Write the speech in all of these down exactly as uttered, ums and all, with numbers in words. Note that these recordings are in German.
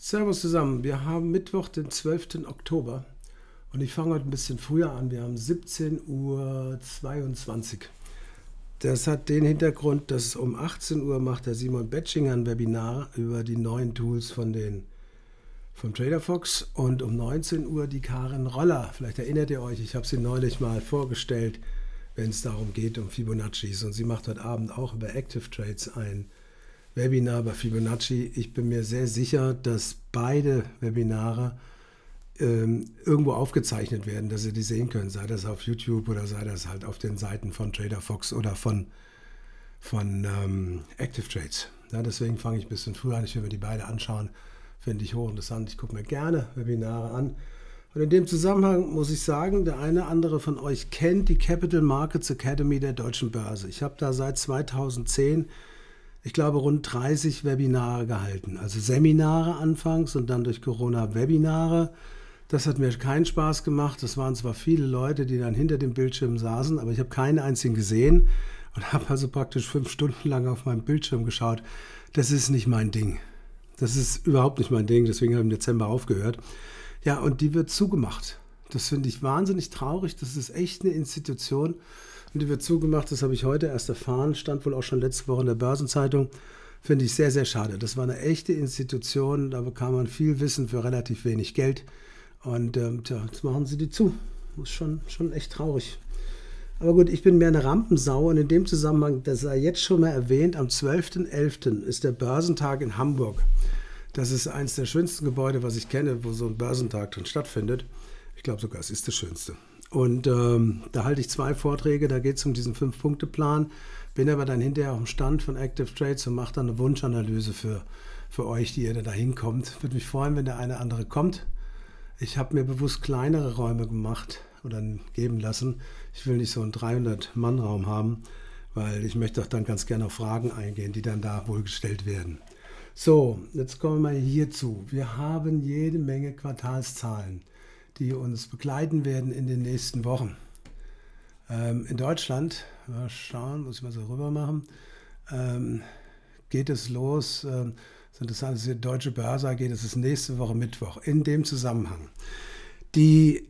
Servus zusammen, wir haben Mittwoch, den zwölften Oktober und ich fange heute ein bisschen früher an. Wir haben siebzehn Uhr zweiundzwanzig. Das hat den Hintergrund, dass um achtzehn Uhr macht der Simon Betschinger ein Webinar über die neuen Tools von den, vom TraderFox und um neunzehn Uhr die Karin Roller. Vielleicht erinnert ihr euch, ich habe sie neulich mal vorgestellt, wenn es darum geht, um Fibonaccis. Und sie macht heute Abend auch über Active Trades ein Webinar bei Fibonacci. Ich bin mir sehr sicher, dass beide Webinare ähm, irgendwo aufgezeichnet werden, dass ihr die sehen könnt, sei das auf YouTube oder sei das halt auf den Seiten von TraderFox oder von, von ähm, Active Trades. Ja, deswegen fange ich ein bisschen früher an. Ich will mir die beide anschauen. Finde ich hochinteressant. Ich gucke mir gerne Webinare an. Und in dem Zusammenhang muss ich sagen, der eine oder andere von euch kennt die Capital Markets Academy der Deutschen Börse. Ich habe da seit zweitausendzehn, ich glaube, rund dreißig Webinare gehalten. Also Seminare anfangs und dann durch Corona Webinare. Das hat mir keinen Spaß gemacht. Das waren zwar viele Leute, die dann hinter dem Bildschirm saßen, aber ich habe keinen einzigen gesehen und habe also praktisch fünf Stunden lang auf meinem Bildschirm geschaut. Das ist nicht mein Ding. Das ist überhaupt nicht mein Ding, deswegen habe ich im Dezember aufgehört. Ja, und die wird zugemacht. Das finde ich wahnsinnig traurig. Das ist echt eine Institution. Und die wird zugemacht, das habe ich heute erst erfahren, stand wohl auch schon letzte Woche in der Börsenzeitung. Finde ich sehr, sehr schade. Das war eine echte Institution, da bekam man viel Wissen für relativ wenig Geld. Und ähm, tja, jetzt machen sie die zu. Das ist schon, schon echt traurig. Aber gut, ich bin mehr eine Rampensau und in dem Zusammenhang, das sei jetzt schon mal erwähnt, am zwölften elften ist der Börsentag in Hamburg. Das ist eines der schönsten Gebäude, was ich kenne, wo so ein Börsentag drin stattfindet. Ich glaube sogar, es ist das Schönste. Und ähm, da halte ich zwei Vorträge, da geht es um diesen Fünf-Punkte-Plan, bin aber dann hinterher auf dem Stand von Active Trades und mache dann eine Wunschanalyse für, für euch, die ihr da hinkommt. Würde mich freuen, wenn der eine oder andere kommt. Ich habe mir bewusst kleinere Räume gemacht oder geben lassen. Ich will nicht so einen dreihundert-Mann-Raum haben, weil ich möchte auch dann ganz gerne auf Fragen eingehen, die dann da wohl gestellt werden. So, jetzt kommen wir mal hierzu. Wir haben jede Menge Quartalszahlen, die uns begleiten werden in den nächsten Wochen. Ähm, in Deutschland, mal schauen, muss ich mal so rüber machen, ähm, geht es los, ähm, das Interessante ist, die Deutsche Börse geht es ist nächste Woche Mittwoch. In dem Zusammenhang. Die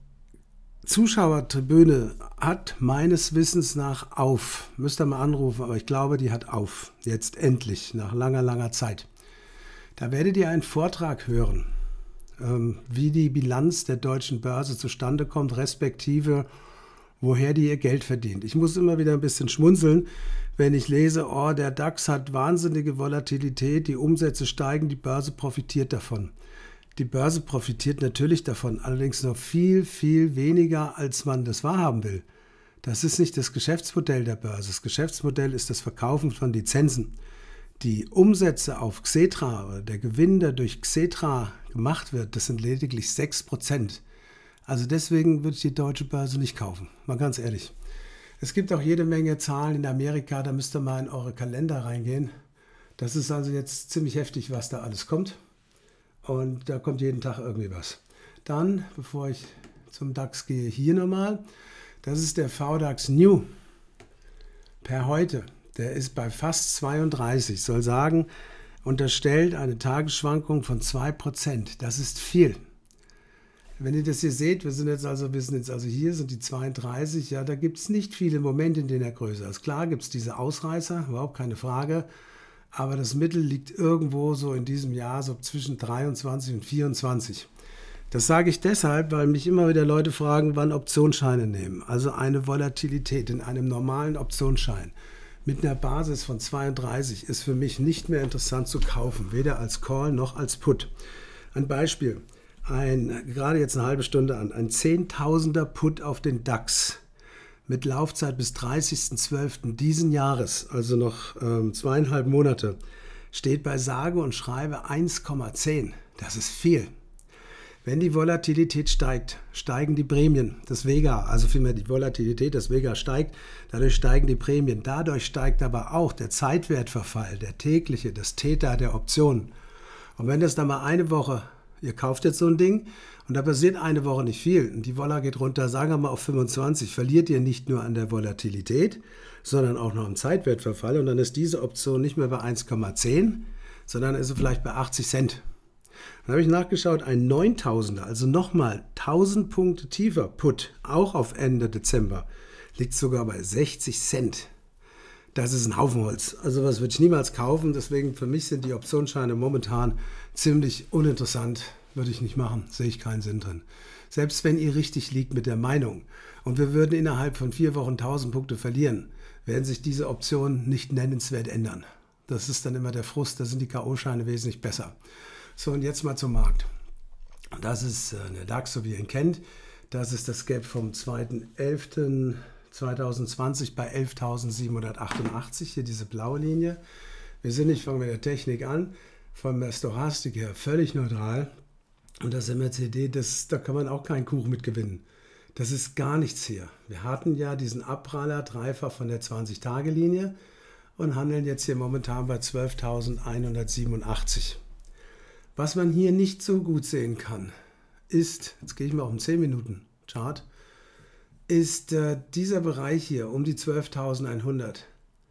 Zuschauertribüne hat meines Wissens nach auf, müsst ihr mal anrufen, aber ich glaube, die hat auf, jetzt endlich, nach langer, langer Zeit. Da werdet ihr einen Vortrag hören, wie die Bilanz der Deutschen Börse zustande kommt, respektive woher die ihr Geld verdient. Ich muss immer wieder ein bisschen schmunzeln, wenn ich lese, oh, der DAX hat wahnsinnige Volatilität, die Umsätze steigen, die Börse profitiert davon. Die Börse profitiert natürlich davon, allerdings noch viel, viel weniger, als man das wahrhaben will. Das ist nicht das Geschäftsmodell der Börse. Das Geschäftsmodell ist das Verkaufen von Lizenzen. Die Umsätze auf Xetra oder der Gewinn, der durch Xetra gemacht wird, das sind lediglich sechs Prozent. Also deswegen würde ich die Deutsche Börse nicht kaufen, mal ganz ehrlich. Es gibt auch jede Menge Zahlen in Amerika, da müsst ihr mal in eure Kalender reingehen. Das ist also jetzt ziemlich heftig, was da alles kommt. Und da kommt jeden Tag irgendwie was. Dann, bevor ich zum DAX gehe, hier nochmal. Das ist der V DAX New per heute. Der ist bei fast zweiunddreißig, soll sagen, unterstellt eine Tagesschwankung von zwei Prozent. Das ist viel. Wenn ihr das hier seht, wir sind jetzt also, wir sind jetzt also hier, sind die zweiunddreißig, ja, da gibt es nicht viele Momente, in denen er größer ist. Klar gibt es diese Ausreißer, überhaupt keine Frage, aber das Mittel liegt irgendwo so in diesem Jahr so zwischen dreiundzwanzig und vierundzwanzig. Das sage ich deshalb, weil mich immer wieder Leute fragen, wann Optionsscheine nehmen. Also eine Volatilität in einem normalen Optionsschein mit einer Basis von zweiunddreißig ist für mich nicht mehr interessant zu kaufen, weder als Call noch als Put. Ein Beispiel, ein, gerade jetzt eine halbe Stunde an, ein Zehntausender Put auf den DAX mit Laufzeit bis dreißigsten zwölften diesen Jahres, also noch ähm, zweieinhalb Monate, steht bei sage und schreibe eins Komma zehn. Das ist viel. Wenn die Volatilität steigt, steigen die Prämien, das Vega, also vielmehr die Volatilität, das Vega steigt, dadurch steigen die Prämien. Dadurch steigt aber auch der Zeitwertverfall, der tägliche, das Theta der Optionen. Und wenn das dann mal eine Woche, ihr kauft jetzt so ein Ding und da passiert eine Woche nicht viel und die Vola geht runter, sagen wir mal auf fünfundzwanzig, verliert ihr nicht nur an der Volatilität, sondern auch noch am Zeitwertverfall und dann ist diese Option nicht mehr bei eins Komma zehn, sondern ist sie vielleicht bei achtzig Cent. Dann habe ich nachgeschaut, ein neuntausender, also nochmal tausend Punkte tiefer Put, auch auf Ende Dezember, liegt sogar bei sechzig Cent. Das ist ein Haufen Holz. Also was würde ich niemals kaufen. Deswegen für mich sind die Optionsscheine momentan ziemlich uninteressant. Würde ich nicht machen. Sehe ich keinen Sinn drin. Selbst wenn ihr richtig liegt mit der Meinung und wir würden innerhalb von vier Wochen tausend Punkte verlieren, werden sich diese Optionen nicht nennenswert ändern. Das ist dann immer der Frust. Da sind die K O-Scheine wesentlich besser. So, und jetzt mal zum Markt. Das ist der DAX, so wie ihr ihn kennt. Das ist das Gap vom zweiten elften zweitausendzwanzig bei elftausendsiebenhundertachtundachtzig, hier diese blaue Linie. Wir sind nicht, fangen wir mit der Technik an, von der Stochastik her völlig neutral. Und das M A C D, das, da kann man auch keinen Kuchen mit gewinnen. Das ist gar nichts hier. Wir hatten ja diesen Abpraller dreifach von der zwanzig-Tage-Linie und handeln jetzt hier momentan bei zwölftausendeinhundertsiebenundachtzig. Was man hier nicht so gut sehen kann, ist, jetzt gehe ich mal auf den zehn Minuten Chart, ist äh, dieser Bereich hier um die zwölftausendeinhundert.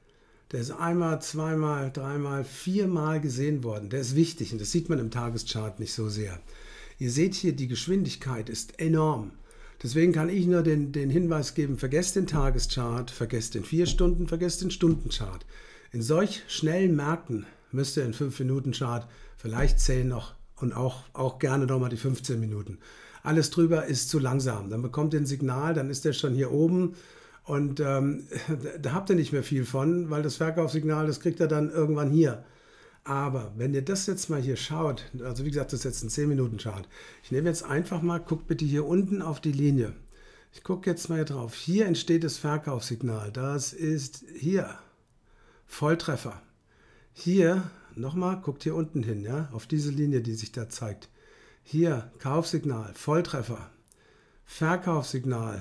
Der ist einmal, zweimal, dreimal, viermal gesehen worden. Der ist wichtig und das sieht man im Tageschart nicht so sehr. Ihr seht hier, die Geschwindigkeit ist enorm. Deswegen kann ich nur den, den Hinweis geben, vergesst den Tageschart, vergesst den vier Stunden, vergesst den Stundenchart. In solch schnellen Märkten müsst ihr in fünf Minuten Chart vielleicht zehn noch und auch, auch gerne nochmal die fünfzehn Minuten. Alles drüber ist zu langsam. Dann bekommt ihr ein Signal, dann ist der schon hier oben und ähm, da habt ihr nicht mehr viel von, weil das Verkaufssignal, das kriegt ihr dann irgendwann hier. Aber wenn ihr das jetzt mal hier schaut, also wie gesagt, das ist jetzt ein zehn Minuten Chart. Ich nehme jetzt einfach mal, guckt bitte hier unten auf die Linie. Ich gucke jetzt mal hier drauf. Hier entsteht das Verkaufssignal. Das ist hier. Volltreffer. Hier, nochmal, guckt hier unten hin, ja, auf diese Linie, die sich da zeigt. Hier, Kaufsignal, Volltreffer. Verkaufssignal,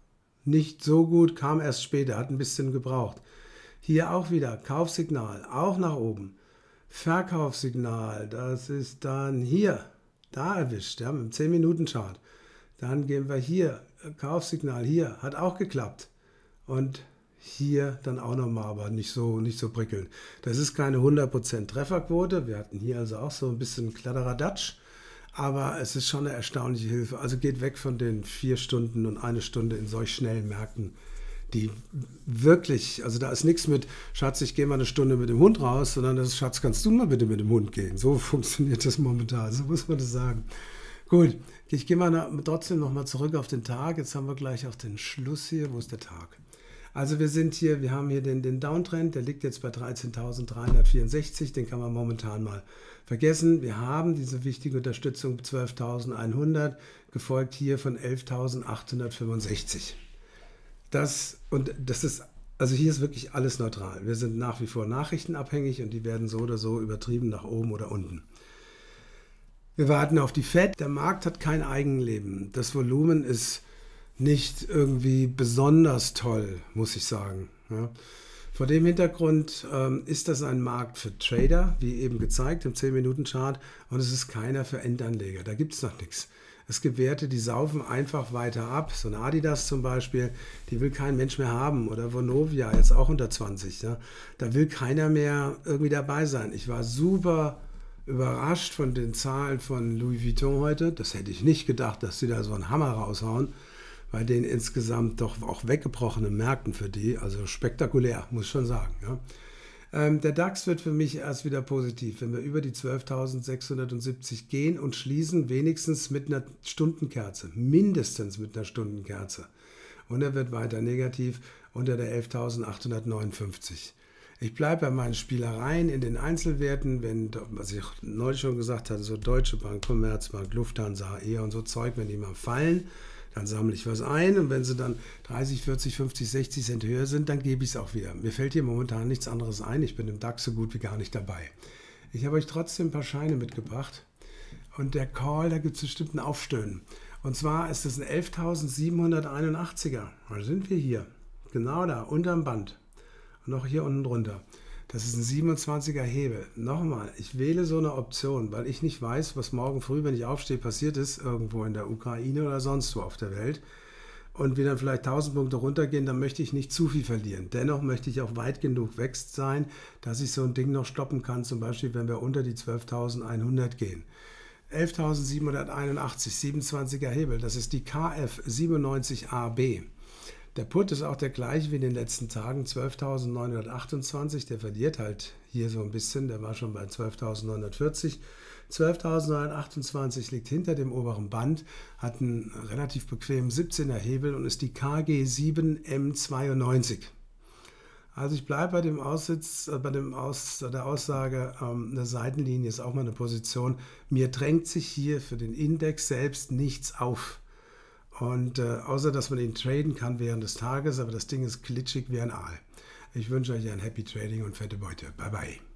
nicht so gut, kam erst später, hat ein bisschen gebraucht. Hier auch wieder, Kaufsignal, auch nach oben. Verkaufssignal, das ist dann hier, da erwischt, ja, mit dem zehn Minuten Chart. Dann gehen wir hier, Kaufsignal hier, hat auch geklappt. Und hier dann auch nochmal, aber nicht so, nicht so prickelnd. Das ist keine hundert Prozent Trefferquote. Wir hatten hier also auch so ein bisschen Kladderadatsch. Aber es ist schon eine erstaunliche Hilfe. Also geht weg von den vier Stunden und eine Stunde in solch schnellen Märkten, die wirklich, also da ist nichts mit, Schatz, ich gehe mal eine Stunde mit dem Hund raus, sondern das ist, Schatz, kannst du mal bitte mit dem Hund gehen. So funktioniert das momentan, so muss man das sagen. Gut, ich gehe mal trotzdem nochmal zurück auf den Tag. Jetzt haben wir gleich auch den Schluss hier. Wo ist der Tag? Also wir sind hier, wir haben hier den, den Downtrend, der liegt jetzt bei dreizehntausenddreihundertvierundsechzig, den kann man momentan mal vergessen. Wir haben diese wichtige Unterstützung zwölftausendeinhundert, gefolgt hier von elftausendachthundertfünfundsechzig. Das, und das ist, also hier ist wirklich alles neutral. Wir sind nach wie vor nachrichtenabhängig und die werden so oder so übertrieben nach oben oder unten. Wir warten auf die Fed. Der Markt hat kein Eigenleben. Das Volumen ist nicht irgendwie besonders toll, muss ich sagen. Ja. Vor dem Hintergrund ähm, ist das ein Markt für Trader, wie eben gezeigt im zehn Minuten Chart, und es ist keiner für Endanleger. Da gibt es noch nichts. Es gibt Werte, die saufen einfach weiter ab. So eine Adidas zum Beispiel, die will kein Mensch mehr haben. Oder Vonovia, jetzt auch unter zwanzig. Ja. Da will keiner mehr irgendwie dabei sein. Ich war super überrascht von den Zahlen von Louis Vuitton heute. Das hätte ich nicht gedacht, dass sie da so einen Hammer raushauen. Bei den insgesamt doch auch weggebrochenen Märkten für die, also spektakulär, muss ich schon sagen. Ja. Ähm, der DAX wird für mich erst wieder positiv, wenn wir über die zwölftausendsechshundertsiebzig gehen und schließen, wenigstens mit einer Stundenkerze, mindestens mit einer Stundenkerze. Und er wird weiter negativ unter der elftausendachthundertneunundfünfzig. Ich bleibe bei meinen Spielereien in den Einzelwerten, wenn, was ich neulich schon gesagt hatte, so Deutsche Bank, Commerzbank, Lufthansa, E O und so Zeug, wenn die mal fallen, dann sammle ich was ein und wenn sie dann dreißig, vierzig, fünfzig, sechzig Cent höher sind, dann gebe ich es auch wieder. Mir fällt hier momentan nichts anderes ein. Ich bin im DAX so gut wie gar nicht dabei. Ich habe euch trotzdem ein paar Scheine mitgebracht und der Call, da gibt es bestimmt ein Aufstöhnen. Und zwar ist das ein elftausendsiebenhunderteinundachtziger. Da sind wir hier, genau da, unterm Band und noch hier unten drunter. Das ist ein siebenundzwanziger Hebel. Nochmal, ich wähle so eine Option, weil ich nicht weiß, was morgen früh, wenn ich aufstehe, passiert ist, irgendwo in der Ukraine oder sonst wo auf der Welt. Und wir dann vielleicht tausend Punkte runtergehen, dann möchte ich nicht zu viel verlieren. Dennoch möchte ich auch weit genug weg sein, dass ich so ein Ding noch stoppen kann, zum Beispiel, wenn wir unter die zwölftausendeinhundert gehen. elftausendsiebenhunderteinundachtzig, siebenundzwanziger Hebel, das ist die K F siebenundneunzig A B. Der Put ist auch der gleiche wie in den letzten Tagen, zwölftausendneunhundertachtundzwanzig. Der verliert halt hier so ein bisschen, der war schon bei zwölftausendneunhundertvierzig. zwölftausendneunhundertachtundzwanzig liegt hinter dem oberen Band, hat einen relativ bequemen siebzehner Hebel und ist die K G sieben M zweiundneunzig. Also ich bleibe bei dem Aussitz, äh, bei dem Aus, der Aussage, ähm, eine Seitenlinie ist auch mal eine Position. Mir drängt sich hier für den Index selbst nichts auf. Und äh, außer, dass man ihn traden kann während des Tages, aber das Ding ist glitschig wie ein Aal. Ich wünsche euch ein Happy Trading und fette Beute. Bye bye.